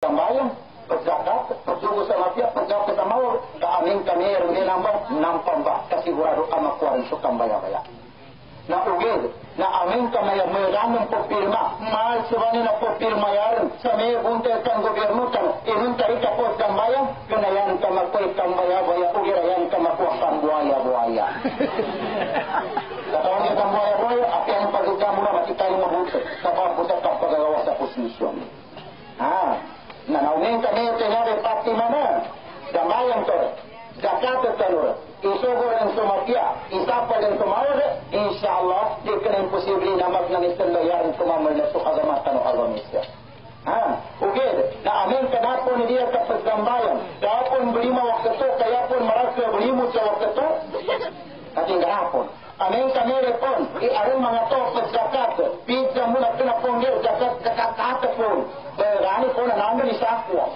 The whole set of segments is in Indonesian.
Tambayan, pagzakat, pagsugo sa mafia, pagzakat sa mawar, kaaming kami, rin nambang, nampamba, kasigurado ka makuha rin sa kambaya-baya. Na ugid, na aming kamay, may ramong pagpirma, mahal sa na pagpirma yaran, sa may bunta kang gobyerno kan, inuntari ka po kambayan, kanayan ka makuha kambaya-baya, ugirayan ka makuha kang buhaya-buhaya. Katawan niya kang buhaya-buhaya, apiang pagkita mo na, matitayo mabuti, kapag sa kapagagawa sa posisyon. Nanaunin kami tinari pati mana damayan to zakat tanur isogor ang sumapya isapal ang tumawad insyaallah di kena imposible na magnanisalayan tumamal na sukagamatan o agamisya okay na amin kanapon ni dia kapag dambayan kapon berima waktu to kaya pun marasa berimu sa waktu to ating garapon amin kami repon aron mga to pagzakat pizza muna kinapon dia zakat pun berani pun nangga ni sakwa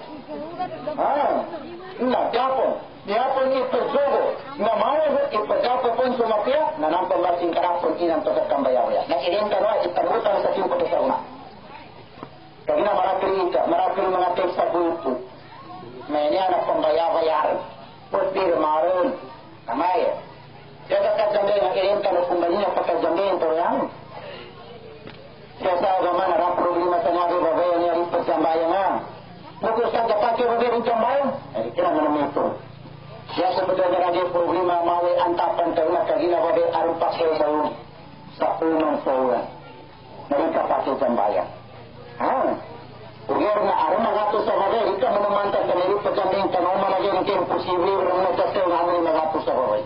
na Japon ipagsugo na mawag ipagkapo pun sumapya na nampang masing karapon inang to sa kambayawaya na irin kanwa itagutan sa simpo sa una kaya na marakil mga teks sa buto may niya na pambayawayaran pagpir maroon kamay kaya kakajambay na irin kanwa kumbali na pagkajambay ito yan kaya sa agaman narang problema sa nabi babaya niya rin pagsambayan nga Pagkos sa dapat yung rin jambayan ay kira naman ito ya sebetulnya lagi problema mawe antapan karena kagina babe arum pakai bau sa unang sauran mereka pakai jambayan Ugir na arum magato sa babe ika manumantang kaniri pagkanding tanong malagi ng imposible rin na tasyo namin magato sa babe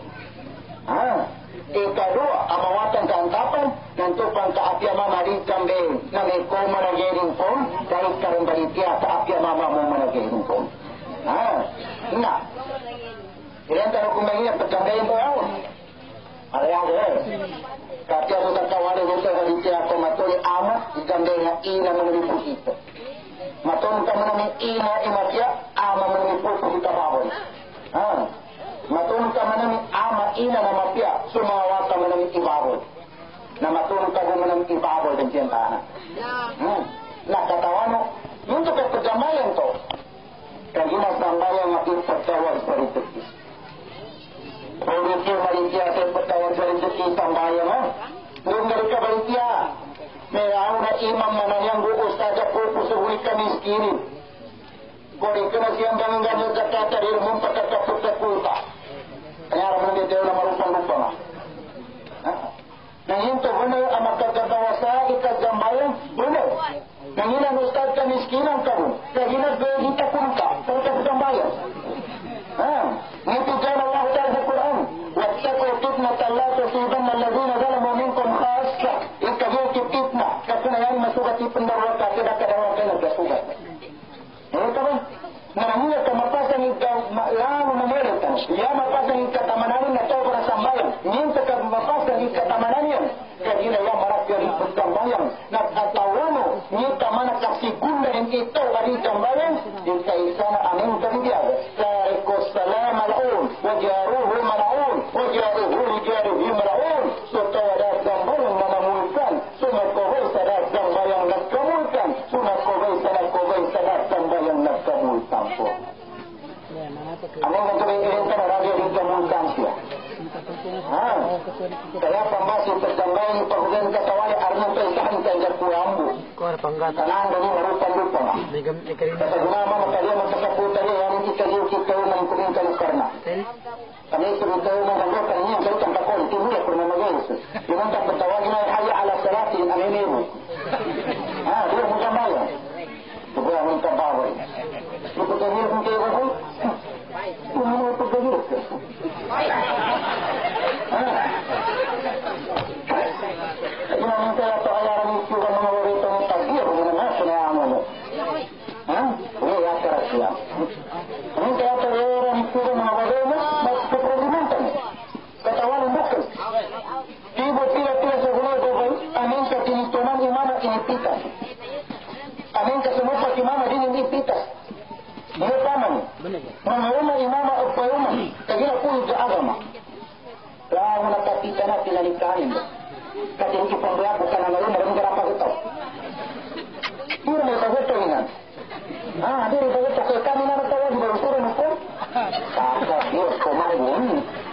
ikadua amawatan kaantapan nanto pang kaapya mama di kambing na may ko managiring pon dahil karong balitya kaapya mama mo managiring pon na ilan tanong kumahin at pagkambayin po yawon ayaw kaapya mo tatawari mo sa balitya ako matuli ama ikambing na ina mo nalipusito matulong ka mo namin ina imatya ama mo nalipusito babon matulong ka mo namin ama ina na mapya sumawat ka mo namin ibabol na matulong ka mo namin ibabol din siyang tahanan nakatawan mo yung to kapagamayan to kagina sambayan nga ipagtawag sa ritukis Pagkakil maritya sa ipagtawag sa ritukis sambayan nga doon nga rin ka maritya may raw na imam na nanyang buos kada po sa huli ka miskinin kung ka na siyang banggan yung kakatarir mong pagkakapot sa kulta kaya naman dito na marupang-lupang nanghinto guna ang magkagagawa sa ikaggambayan guna nanghinan ustad ka miskinan ka guna kahinag gahita kung ka sa ikaggambayan ngitigan Allah ta'ala sa Quran wattaku fitnatan la tusibanna alladhina zalamu minkum khassa ikagyo fitna kasi na yan masugat ipandarwa ka kada-kadawa ka nagkasugat kaman Namanya kemapasan lalu memerlukan. Ia mapasan ikatamanan na to para sambayan. Minta kemapasan ikatamanannya. Kaya yang marakir bersambayan. Nakatawano nyita mana kasigunda yang ito dari sambayan. Jika isana amin kandiyan. Tarikos salam al-un. Wajaruhu mal'un. Wajaruhu jaruhi mal'un. Sutawada sambayan manamulkan. Sumakohoy sadar sambayan nagkamulkan. Sumakohoy sadar sambayan nagkamulkan. Ano nga tumikirin ka na radyo rin kamulkan siya? Kaya pambasin terjambayan paghugan katawan arnong paisahan ka ang kuhambo. Tanaan gani marupan-lupa nga. Sa gunama makaliya magkasaputan niya yan ikaliw-kit kayo ng kumingkan ng karna. Kami sunod kayo ng ganggo kanina kayo tampakon timula kung namagayos. Yung ang tapatawagin na haya ala salati yung aminiru. Diyo mo kambayan. Subuha mong kabaway. Ipagkahirap mo kayo ako? Ano mo ipagkahirap ka? Kasi namin kaya ito kaya rin yung mga warito ng tagir. Hindi naman sinayama mo. Uy, yakaras yan. Namin kaya ito kaya rin yung mga warito mo. Magpaprolimentan mo. Katawan ng bukal. Tibo pila-pila sa gulay ko ba? Amin ka tinituman imama inipitan. Amin ka sumupat imama din inipitan. Dia taman. Mengawal imama upayuma. Kagila pun ke agama. Lalu nak kita nak tinalikanin. Kadang kita berapa bukan nama lu mereka berapa kita. Pura mereka betul ingat. Nah, dia begitu ke kami nak tahu di bawah suruh nak. Kakak dia kemarin.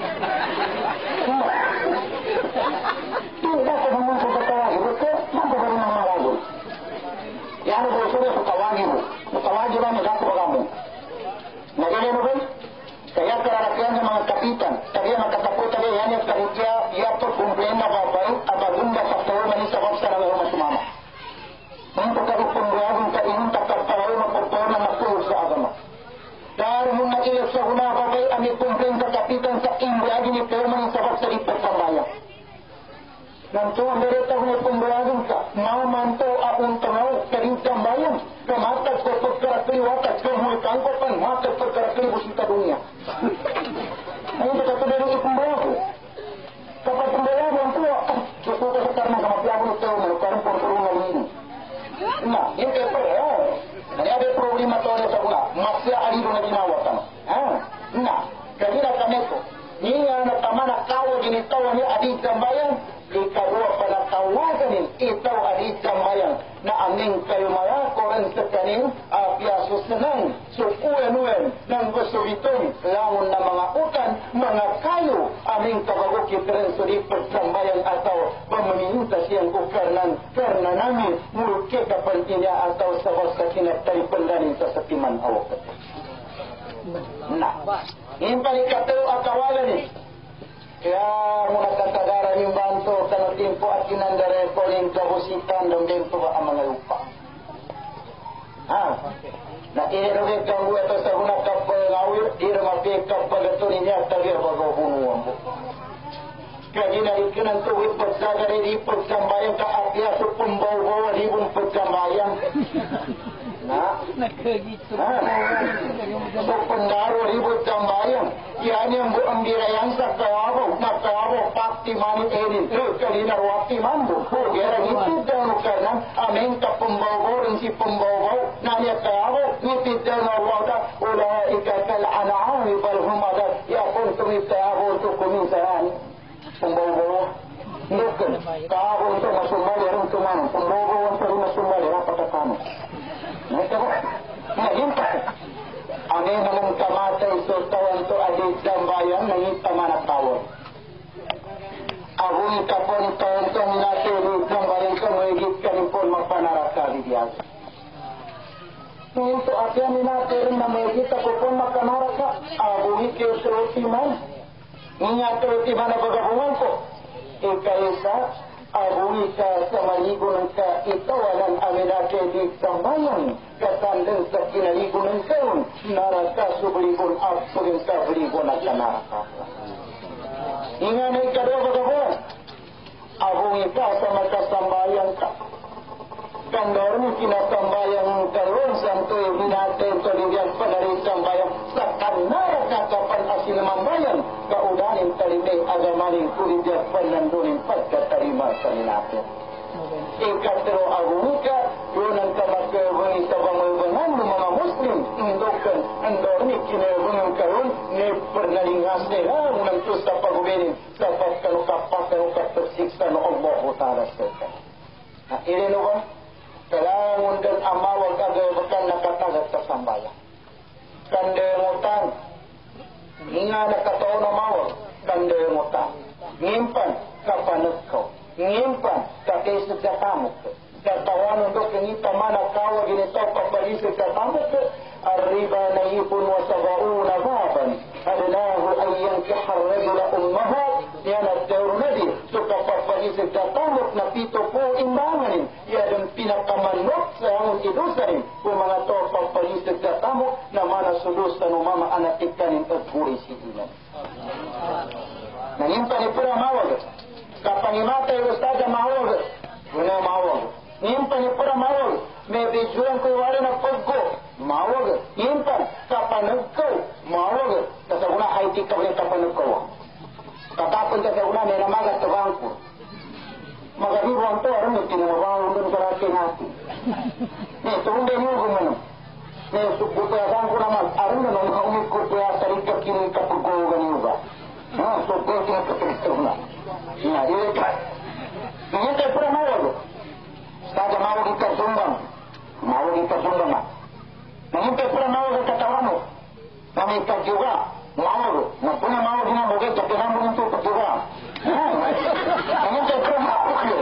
Tidak ketemu sebentar lagi, betul? Mampu beri nama lagi. Yang ada bawah suruh suka wajib, lah ni kamu kamu. Nah ini nubi, saya kerana sama kapitan. Tadi yang kataku tadi yang kerja, ia tu kumpulan apa bunda faktor manis sebab sekarang rumah semama. Untuk kami pembuatan tak ingin tak tertahu mempertahankan makhluk seagama. Dari muna ilah sa guna bagay ami kumpulan sa kapitan sa India ni pero manis sebab seripet sambayang. Nanti dari tahun pembuatan ka, mau mantu apun tengau dari sambayang. Kemata perkara watak kemuliaan kopan mata perkara busita dunia. Ini berkata dari pembuatan. Kapag pembuatan itu, sesuatu karena kematian itu melakukan perturungan ini. Nah, ini kepala ya. Ini ada problema tahun yang sebulan. Masih ada di nawatan. Nah, kira kami itu. Ini anak tamana kau gini tahu ni adik sambayang. Ikadua pada tawagan itaw adik sambayang. Na aming kayo maya koran sa kanin apiaso senang sukuan-uan ng gusto itong langon na mga utan mga kayo aming kabagukit rin suri pagsambayang ataw pamaninta siyang kukarnan karna namin mulke kapantinya ataw sa basa kinatay pandanin sa satiman awak. Nah, ini panikataw akawalan ni kaya muna katagara yung banto kanong timpo at kinandare ko yung kabusitan ng tempo ba ang mga lupa. Nakihinugit kang buwa ito sa hunag kapal ngawir, di ramapik kapal ito niya at tagir bago-bunuan mo. Kaya ginalit ka ng tuwid pagsagari di pagsambayang kaapya sa pumbaw-bawa di pong pagsambayang. Nakagito. So pendaro ribut sambayang. Yan yung buong dirayang sa kawabaw. Nakawabaw pakti mani edin. Kalinar wakti mambo. Gerang itid daw karnang aming kapumbaw rin si pumbaw. Nanya kawabaw. Itid daw na wada. Ula ikakal anaan. Ibal humagat. Yapon tumitayabaw ito kuminsahan. Pumbaw. Nukan. Kawabaw ito masumali rin tumanong. Pumbaw ito rin masumali. Rapatakamu. Ngayon pa, ang inamong kamatay so tawan to adik sambayang nangita manatawon. Agung kapon tawan to minatiri sambayang kamuyigit kanipon magpanaraka di diyan. Ngayon to atya minatiri na mayigit ako po magpanaraka, agung ikiusuti man. Ngayon man na bagabungan ko. Ikaisa, agung ka sa maligo ng ka itawalan aminake di sambayang. Kasandang sa kinaligo ng kaon, naraka subligon at suling sa bligon at naraka. Inga na ikadwa bagabon, abong ika sa magkasambayang ka. Kandor mo kinasambayang karon, santo yung natin sa ligyang panarin sambayang sa kanaraka kapan asinamambayan, kaudanin talimay agamaning kulidyang panandunin pagkatarima sa ninatin. Ikatero agunika, yun ang kamakabang sa bangabangan ng mga Muslim. Indokan, andorni, kinabang karon, ni pernalingas nila, unang to sa pagubinin, sa pagkanukapasiksa ng Allah ta'ala sa ito. Ilino ba? Kailangan din amawag agawakan nakatagat sa sambayan. Kandemutan, nga nakataon amawag, kandemutan. Ngimpan, kapanagkaw. Ngimpan, kakisig sa tamok. Katawan untuk kini tamana kawa ginito papalisig sa tamok. Arriba na ipon wa sabauna baban. Adinahu ay yankihar regula ummaha. Yan at teorunadi. So kapapalisig sa tamok na pito po imbanganin. Yan ang pinakamanok sa ang idusarin. Kung mga to papalisig sa tamok na manasudus sa numama anatikanin at purisidinan. Nangimpan ipura mawag. Kapangimata yung ustadya mawag. Guna mawag. Ngimpan ipura mawag. May bijuan ko wala na pagko. Mawag. Ngimpan. Kapanagkaw. Mawag. Kasaguna haiti ka rin kapanagkaw. Katapon ka sa una may namagat sa bangko. Magabiruan to. Aram yung tinawang doon sa natin natin. Turun din yung gumano. Subukayasan ko naman. Aram na nung kaumit ko kaya sarikap kini kapagkugan yung ba. Subukayasan ko kapagkugan na. Nah, ini kan. Ini tak pernah mahu. Saja mahu kita sumbang. Mahu kita sumbang. Nah, ini kami ikat juga. Mau, nggak punya mau di nambah kita penambung itu ikat juga. Ini saya hapus ya.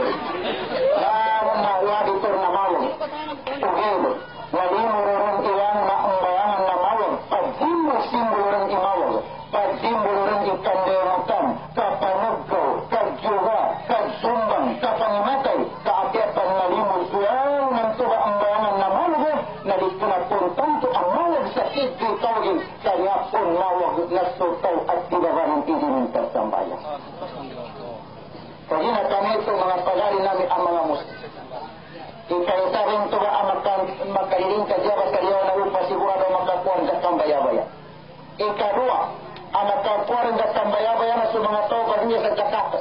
Nah, itu na mau. Begitu. Wali mururun ilang na umbayangan na mau. Pagsimbol orang imawag. Pagsimbol orang ikan demutan. Kapanugko, kagjuga, kagsumbang, kapangimatay. Kaapiatan malimos yan. Nantuba umbayangan na mau. Na dito na puntang to ang mawag sa idri tawagin. Kaya pun mawag na sutaw at tibawanang idinintar sa bayan. Kaya na kami ito mga pagari namin ang mga muslim. Ikaita rin ito ba ang magkaliling kadyabat kaliyaw na upa sigurado makakuan sa kambaya-baya. Ikadua, ang makakuan sa kambaya-baya na sa mga tao pagniya sa Jakarta.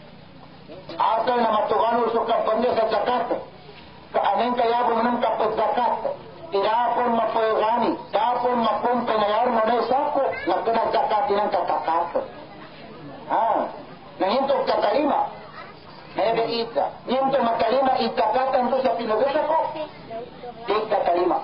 Asal na matukanul sa kampanya sa Jakarta. Kaaning kayabo ng kapag Jakarta. Tinapon mapuyogani, tapon mapumpay na yaro mo na isako, nagkanag-Jakarta ng katakata. Nangintog katalima. Nebe ita. Nintog matalima itakatan to sa pinugusa ko. Di katalima.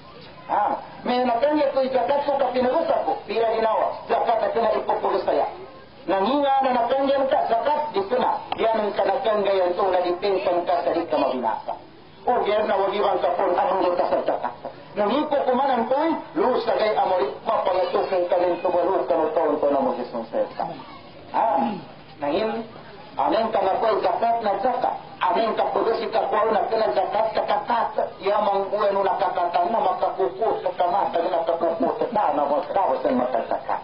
May nakanya ko itakat ko ka pinugusa ko. Pira ginawa. Zakat at na ipupulos kaya. Nanginga na nakangyan ka. Zakat dito na. Yan ang kanakanggayan to na dipinsan ka sa di ka mabinasa. O yan na wagiwang ka po anong ka sa zakat. Nangipo kumanan ko lusa kay amori. Mapangatukin ka rin tumalog ka no taon to na mo gisong seta. Nangin, amin ka na po zakat na zakat. Amin ka po si kakuaw na zakat kakakat. Yamang buhay no nakakatan na makakukos sa kamata na nakakukos na namakrawas ang makazakat.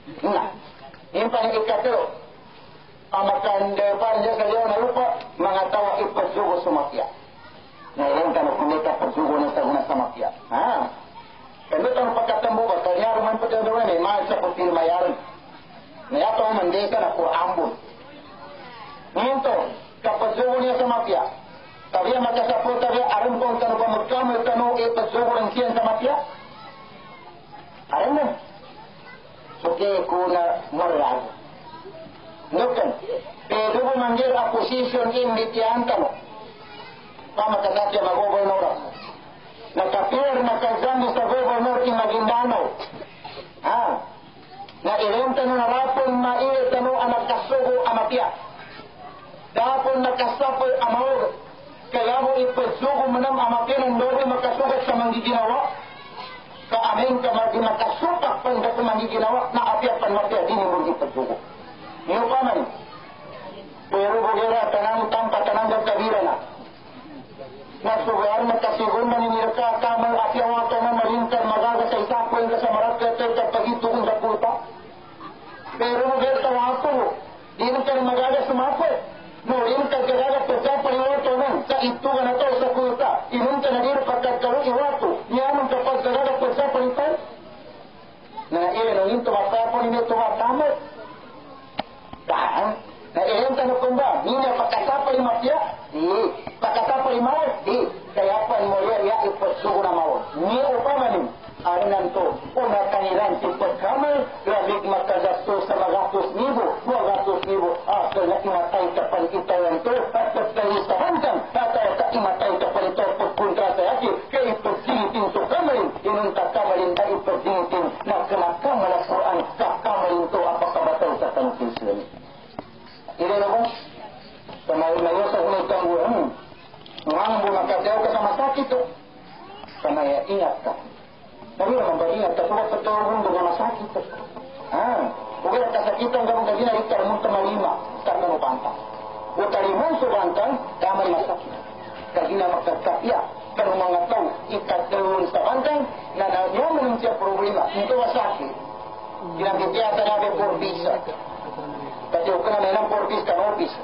Yung panigikatero, ang makandepan niya sa liyaw na lupa, mga tawa ipasugo sumakya. Ngayon ka na kumita pagsugo na sa mafia. Kaya ito ang pagkatambo ba? Kaya ruman po tayo doon eh, mahal sa putil mayaran. Ngayon ito ang mandesa na po ambon. Ngayon ito, kapagsugo niya sa mafia, tabiya magkasapot tabiya, aram po ang tanong pa magkamay tanong ipagsugo ng siyan sa mafia? Aram na. Suke kuna morlag. Nukan, pero manggil a position imbitihan ka mo. Pamakasapya mag-governor. Nakapir na kagzami sa governor king Maguindanao. Na ilenta no narapon maiit no anak kasugo amapya. Dapon nakasapoy amawag. Kaya mo ipagsugo manam amapya ng dobe makasugat sa manggiginawa. Kaamin ka makasupak pang sa manggiginawa na apya panmapya din mo ipagsugo. Niyo pa man. Pero bugera tanang tampa tanang kabira na. Nasugar magkasigon maninirka kamang apyawa ka na malintar magaga sa isapoy ka sa marakete at pagituon sa puta. Pero mugar tawapo, di nang ka magaga sumapoy. No, rin ka kagaga sa paliwato nang sa ituga na to sa puta. Inun ka na din pagkagkaro iwato. Niyanong kapag kagaga sa palitan. Na iyan ang ito matapon nito matamo. Daan. Na iyan tanong kong ba, nina pagkasapay mafia? Pagkasapay mawag? Kaya pan mo ya ipagsugo na mawag. Ni upamanin, arinan to, una kanilang sipot kamay, labig makagasto sa magatos nibo, so na imatay ka pan itayan to, at pagkalis sa hanggang, at ka imatay ka pan ito, pagpunta sa yaki, kaya ipagsingitin to kamay, inunta kamalin na ipagsingitin, na kamalasaan, kakamalin to, apakabatay sa tansisin. Hindi na ba? Kamay-mayo sa unay tangguan. Ngang bumakasyaw ka sa masakit to. Kamay, ingat ka. Sabi naman ba, ingat ka. Sugat sa tawag mo na masakit to. Huwag kasakitan ka mong kagina, ikar mong tamalima. Karna mo panta. Huwag talimong subantan, kamay masakit. Kagina magkakapya. Karna mga tao, ikar talong sa bantang, na nanyaman siya problema. Ito masakit. Ginagitiasa namin por visa. Kasi huwag ka na nalang porpis ka office.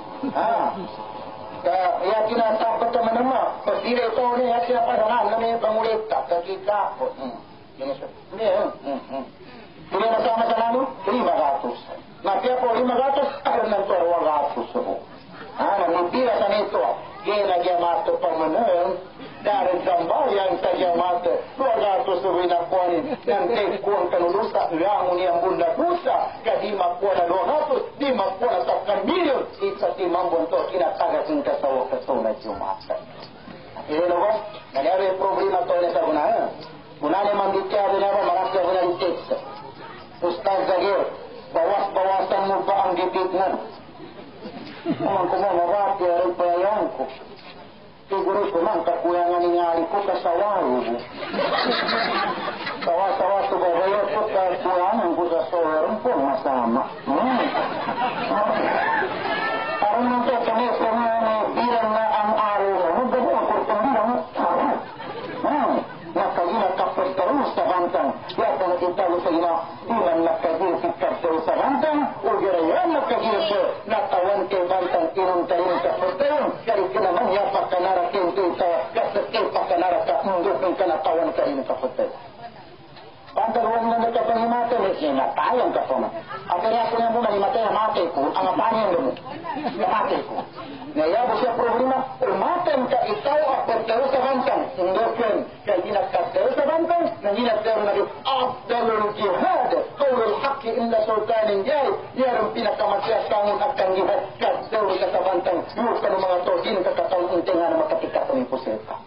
Kaya kinatapat naman naman. Pag ito niya siya pasangan na may pangulita. Kakita ko. Hindi nasama sa namin? 5 gatos. Napia po 5 gatos, alam ng to 2 gatos. Nanipira sa nito. Kaya nagyamato pa manon. Dari sambayan sa yamato. 2 gatos na winakuanin. Nang kuwang kanulusa. Langon niyang bunda pusa. Kasi makuha na 2 gatos. Di makuha na 3 milyon. Isa timambon to. Kinatagasin ka sa wakasunay yumata. Ilo ba? Nangyari yung problema to na sa gunahan. Gunahan yung mandikya. Marasya ko na yung text. Zagir, bawas-bawasan mo ba ang gititnan? Naman ko mo, narati ay payayan ko. Siguro ko man, kakuyangan ningali ko kasawaro mo. Sawa-sawa sa babayot ko, kakuyangan ko sa soweron ko, masama. Parang nito, kami sa mga bilang na ang araw, gano'n ang kurtang nakagina kapag terus sa bantang. Ya, kung italo sa ina, bilang nakagina kapag terus sa bantang, o girayan nakagina sa natawan kay bantang inong tarin kapag terus. Kaya kinaman ya, pakanara kinto ito, kasakil pakanara ka, mundok ng kanatawan karin kapag terus. Pantar huwag na nagkapangimatay, natayang ka po man. At kaya ko na mo manimatay ang matay ko, ang apanyan mo, ang matay ko. Nayabo siya problema, umatay ka ikaw at pagtaro sa bantang. Hindi yun, kaya ginagkataro sa bantang, na ginagtaro na rin, Abdalul Jihad, Qawlul Haqi Inna Sultanin Jai, yarang pinakamasyas kangon at kang jihad, kataro ka sa bantang, yung ka ng mga to, ginagkataon unting nga na makatikat ng ipusil ka.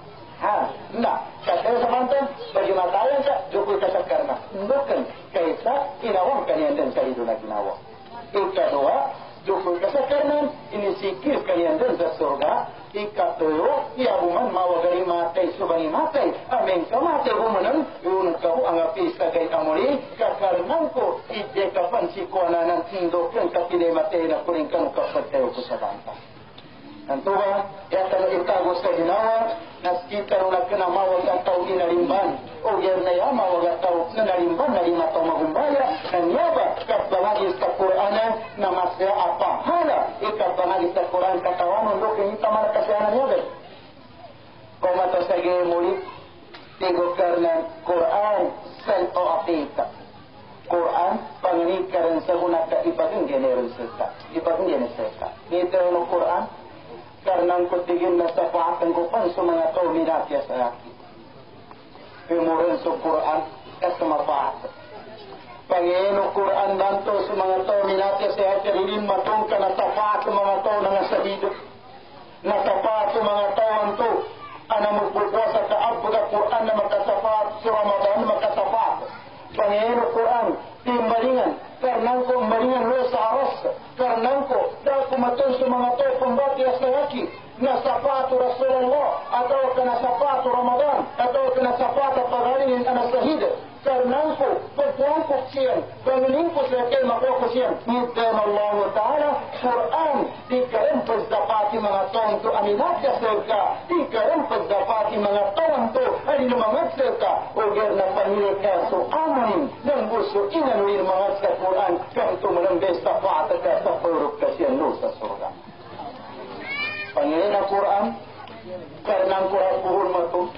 Nah, kaya sa bantang, bagi matayan ka, jukul ka sa karna. Bukan, kaysa inawang kaniyan din sa ito na ginawa. Ikadua, jukul ka sa karna, inisikir kaniyan din sa surga. Ikatuyo, iabuman mawagari matay, subani matay. Amin ka matay bumanan, yun ka ang apis kagay amuli, kakarnang ko, ije kapan si kuananan, hindokan kapilay matay na kuring kanong kapatayo ko sa bantang. Nantuwa, yata na itagos ka ginawa, naskita rin na kinamawag ang tao inalimban. O yan na yan, mawag ang tao na nalimban, nalima tao magumbaya. Nanyaba, kapangagis ka Qur'anan na masya apa. Hala, ikapangagis ka Qur'an katawan, nundok yung itaman kasiyanan niya, be. Kung matasagi muli, tigo karnan Qur'an, sel o apita. Qur'an, panginig ka rin sa hunaka, ibagang general seta. Ibagang general seta. Dito yung Qur'an, karena ko tigin na sa paatan ko pan sa mga tao minatya sa akin. Pimurin sa Quran at sa mapaatan. Panginoon Quran nanto sa mga tao minatya sa akin, rin matong ka natapaat sa mga tao na nasa dito. Natapaat sa mga tao nanto, ana magpupuasa ka abga Quran na makatapaat sa Ramadan makatapaat. Panginoon Quran, timbalingan, karena ko malingan lo sa aras, karena ko dahil kumatong sa mga tao kumbati sa laki, nasapatu Rasulullah, atau kena sapatu Ramadan, atau kena sapatu pagaling anak sahid, karena ko pagkuhan ko siyan, pangilin ko sa kay makuha ko siyan, ngitay Allah Ta'ala, Quran, di karim pagdapati mga taong to aminatya selka, di karim pagdapati mga taong to, ay lumangat selka, o ger na panilig ka, so amanin, ng gusto inanuin mga sa Quran, kang tumalambes tapata ka sa purok ka siyan no sa surga. Pangilin ang Quran, karena ang Quran puhul mo to,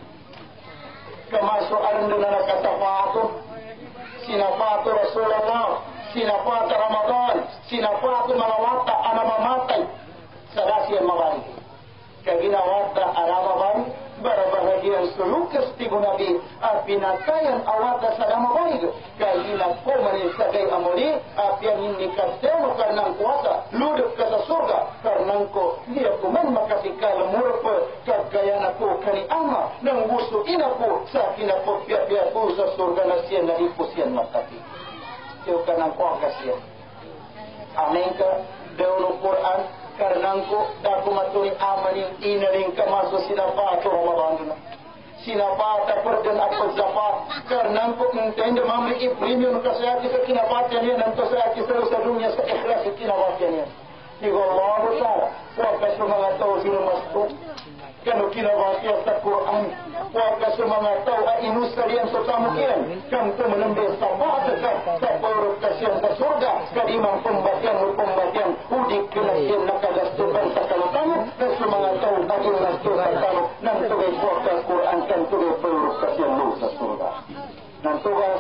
kemasukan na nakatapato, sinapato Rasulullah, sinapato Ramadan, sinapato mga wata, anamamatay, sa dasyan mawari. Kaginawata, anamabay, barabahagian sulukas tibo nabi, at pinatayan awata sa namabay. Kaya ko manin sa gay amuli, at yan hindi kasteno karnang kuwata, ludok ka sa surga, karnang ko, liya ko man makasikal murpa, kagaya na ko kani ama, nang gusto ina ko, sa kinapagpiapia ko sa surga na siya, nalipos yan matati. Siyo kanang ko ang kasiyan. Amen ka, Deono Quran, karnang ko, dako matuloy amaning inaling kamaso sinapato Ramadan na. Sinapata perdan apa zapat, karnang ko intende mamliki premium kasayaki sa kinapatyan niya, nang kasayaki sa dunya sa ikhlas sa kinapatyan niya. Digo Allah Ta'ala, huwag ka sa mga tao sinumasto, kano kinapatyan sa Quran, huwag ka sa mga tao ay inusalian sa tamukian, kang tumanambes sa bata ka, sa purok kasyan sa surga, kadimang pembatian o pembatian, udik kinasyan nakagastukan sa kalutanan, at sa mga tao aging nasto sa talo, nang tugay huwag ka Quran, kang tugay purok kasyan no sa surga. Nang tugay